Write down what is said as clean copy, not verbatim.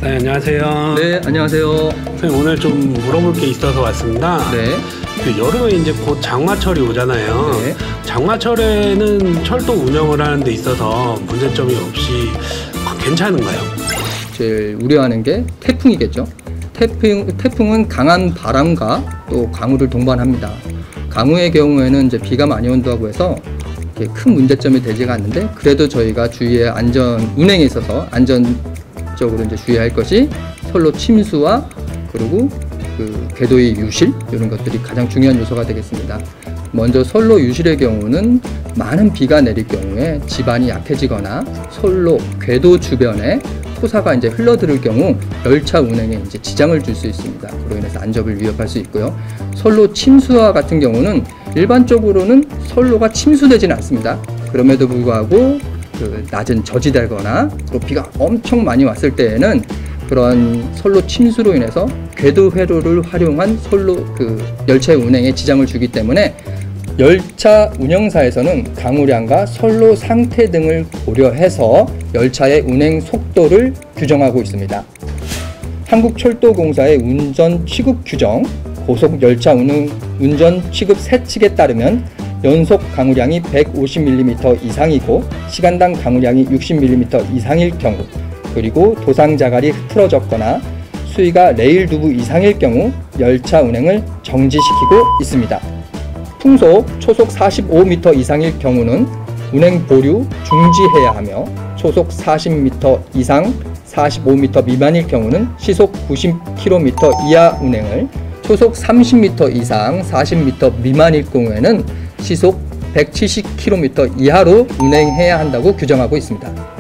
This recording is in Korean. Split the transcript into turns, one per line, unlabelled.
네, 안녕하세요.
네, 안녕하세요.
선생님, 오늘 좀 물어볼 게 있어서 왔습니다.
네.
그 여름에 이제 곧 장마철이 오잖아요.
네.
장마철에는 철도 운영을 하는 데 있어서 문제점이 없이 괜찮은가요?
제일 우려하는 게 태풍이겠죠. 태풍은 강한 바람과 또 강우를 동반합니다. 강우의 경우에는 이제 비가 많이 온다고 해서 큰 문제점이 되지가 않는데, 그래도 저희가 주위의 운행에 있어서 안전적으로 이제 주의할 것이 선로 침수와 그리고 궤도의 유실, 이런 것들이 가장 중요한 요소가 되겠습니다. 먼저 선로 유실의 경우는 많은 비가 내릴 경우에 지반이 약해지거나 선로 궤도 주변에 토사가 이제 흘러들을 경우 열차 운행에 이제 지장을 줄 수 있습니다. 그로 인해서 안전을 위협할 수 있고요. 선로 침수와 같은 경우는 일반적으로는 선로가 침수되지는 않습니다. 그럼에도 불구하고 낮은 저지되거나 또 비가 엄청 많이 왔을 때에는 그런 선로 침수로 인해서 궤도 회로를 활용한 열차의 운행에 지장을 주기 때문에 열차 운영사에서는 강우량과 선로 상태 등을 고려해서 열차의 운행 속도를 규정하고 있습니다. 한국철도공사의 운전 취급 규정, 고속 열차 운전 취급 세칙에 따르면 연속 강우량이 150mm 이상이고 시간당 강우량이 60mm 이상일 경우, 그리고 도상 자갈이 흐트러졌거나 수위가 레일 두부 이상일 경우 열차 운행을 정지시키고 있습니다. 풍속 초속 45m 이상일 경우는 운행 보류 중지해야 하며, 초속 40m 이상 45m 미만일 경우는 시속 90km 이하 운행을, 초속 30m 이상 40m 미만일 경우에는 시속 170km 이하로 운행해야 한다고 규정하고 있습니다.